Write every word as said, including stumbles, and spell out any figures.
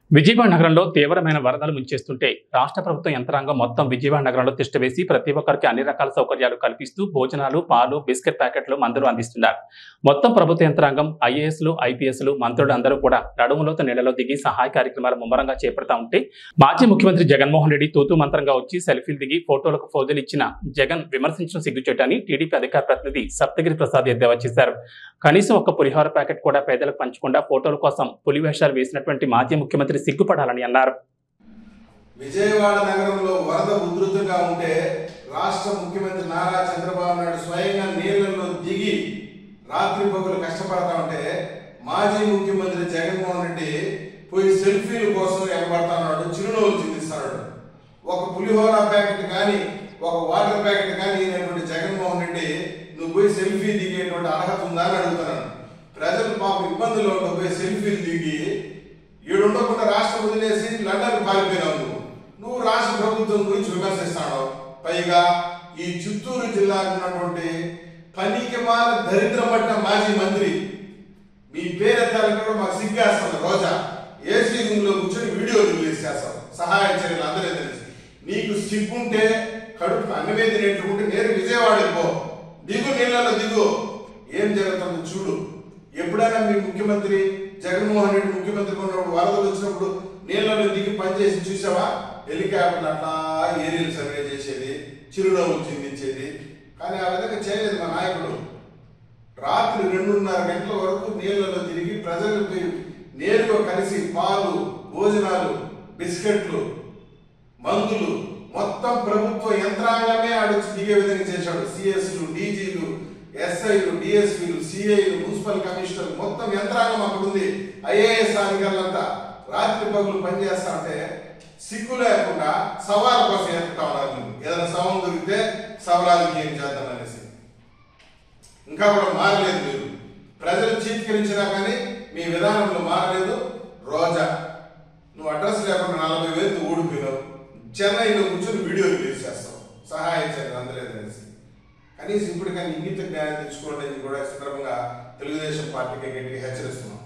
విజయవాడ నగరంలో తీవ్రమైన వరదలు ముంచేస్తుంటే రాష్ట్ర ప్రభుత్వం యంత్రాంగం మొత్తం విజయవాడ నగరంలో తిష్టవేసి ప్రతి ఒక్కరికి అన్ని రకాల సౌకర్యాలు కల్పిస్తూ భోజనాలు, పాలు, బిస్కెట్ ప్యాకెట్లు, మందులు అందిస్తున్నారు. మొత్తం ప్రభుత్వ యంత్రాంగం, ఐఏఎస్లు, ఐపీఎస్లు, మంత్రులు అందరూ కూడా నడుములోతు నీళ్లలో దిగి సహాయ కార్యక్రమాలు ముమ్మరంగా చేపడతా ఉంటే మాజీ ముఖ్యమంత్రి జగన్మోహన్ రెడ్డి తూతూ మంత్రంగా వచ్చి సెల్ఫీలు దిగి ఫోటోలకు ఫోజులు ఇచ్చిన జగన్ విమర్శించడం సిగ్గుచేటని టీడీపీ అధికార ప్రతినిధి సప్తగిరి ప్రసాద్ ఎద్దేవా చేశారు. కనీసం ఒక్క పులిహోర ప్యాకెట్ కూడా పేదలకు పంచకుండా ఫోటోల కోసం పులి వేషాలు వేసినటువంటి మాజీ ముఖ్యమంత్రి సిగ్గుపడాలని అన్నారు. విజయవాడ నగరంలో వరద ఉధృతంగా ఉంటే రాష్ట్ర ముఖ్యమంత్రి నారా చంద్రబాబు నాయుడు స్వయంగా నీళ్లలో దిగి రాత్రి పగలు కష్టపడతా ఉంటే మాజీ ముఖ్యమంత్రి జగన్మోహన్ రెడ్డి పోయి సెల్ఫీల కోసం ఎగబడతా ఉన్నాడు, చిరునవ్వులు చిందిస్తున్నాడు. ఒక పులిహోర ప్యాకెట్ కానీ ఒక వాటర్ ప్యాకెట్ కానీ అయినటువంటి జగన్మోహన్ రెడ్డి నువ్వు పోయి సెల్ఫీ దిగేటువంటి అర్హత ఉందా అని అడుగుతున్నాను. ప్రజలు పాపం ఇబ్బందుల్లో ఉంటూ పోయి సెల్ఫీలు దిగి ఏడుండకుండా రాష్ట్రం వదిలేసి లండన్ పారిపోయినావు. నువ్వు నువ్వు రాష్ట్ర ప్రభుత్వం గురించి విమర్శిస్తాడు. పైగా ఈ చిత్తూరు జిల్లాకు ఉన్నటువంటి పనికిమాల దరిద్రం పట్టిన మాజీ మంత్రి మీ పేరెత్తాలంటే కూడా మాకు సిగ్గేస్తాను. రోజా ఏసీ రూమ్ లో కూర్చొని వీడియోలు రిలీజ్ చేస్తాం, సహాయ చర్యలు అందరూ తెలిసి. నీకు సిగ్గుంటే కడుపు అన్నమే తినేట్టుకుంటే నేను విజయవాడ పో, దిగు నీళ్ళలో దిగు, ఏం జరుగుతుందో చూడు. ఎప్పుడైనా మీ ముఖ్యమంత్రి జగన్మోహన్ రెడ్డి ముఖ్యమంత్రి ఉన్నప్పుడు వరదలు వచ్చినప్పుడు నీళ్ళలో దిగి పనిచేసి చూసావా? హెలికాప్టర్ అట్లా ఏరియల్ సర్వే చేసేది, చిరునవ్వులు చిందించేది. కానీ ఆ విధంగా చేయలేదు మా నాయకుడు. రాత్రి రెండున్నర గంటల వరకు నీళ్లలో తిరిగి ప్రజలకు నేరుగా కలిసి పాలు, భోజనాలు, బిస్కెట్లు, మందులు మొత్తం ప్రభుత్వ యంత్రాంగమే ఆడొచ్చి దిగే విధంగా చేశాడు. సిఎస్లు, డీజీలు, ఎస్ఐలు, డిఎస్పీలు, సిఐలు, మున్సిపల్ కమిషనర్ మొత్తం యంత్రాంగం అక్కడ ఉంది. ఐఏఎస్ అధికారులంతా రాత్రి పగులు పనిచేస్తా ఉంటే సిగ్గు లేకుండా సవాల్ కోసం ఎత్తుతా ఉన్నారు. ఏదైనా సవాల్ దొరికితే సవాళ్ళకి ఏం చేద్దాం అనేసి ఇంకా కూడా మారలేదు. మీరు ప్రజలు చీత్కరించినా కానీ మీ విధానంలో మారలేదు. రోజా నువ్వు అడ్రస్ లేకుండా నలభై వేలు ఊడిపోయినావు, చెన్నైలో కూర్చొని వీడియో రిలీజ్ చేస్తావు, సహాయ చర్యలు అందలేదు అనేసి. కనీసం ఇప్పటికైనా ఇంగిత జ్ఞానం తెచ్చుకోండి అని కూడా సందర్భంగా తెలుగుదేశం పార్టీకి గట్టిగా హెచ్చరిస్తున్నాం.